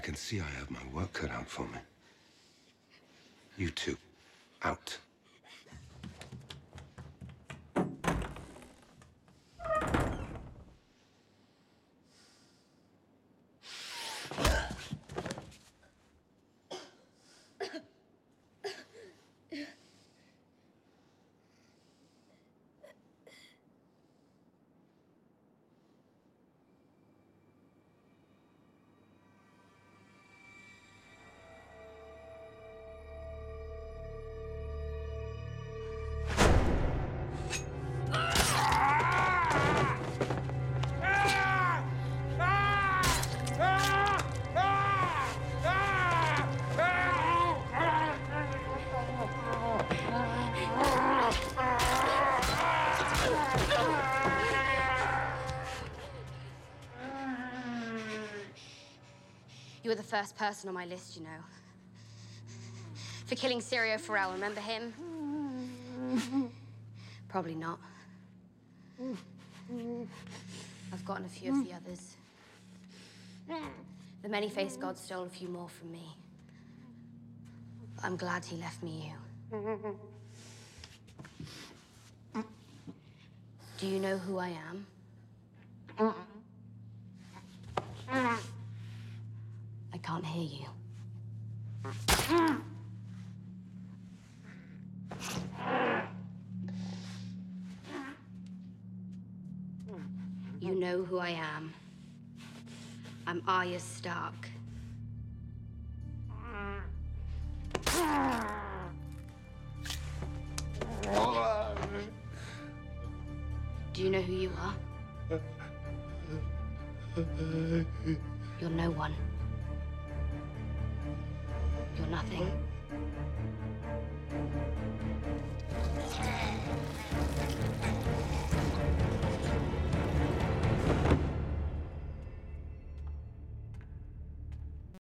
can see I have my work cut out for me. You two, out. You were the first person on my list, you know. For killing Sirio Farrell, remember him? Probably not. I've gotten a few of the others. The many-faced god stole a few more from me. But I'm glad he left me you. Do you know who I am? I can't hear you. You know who I am. I'm Arya Stark. Do you know who you are? You're no one. You're nothing.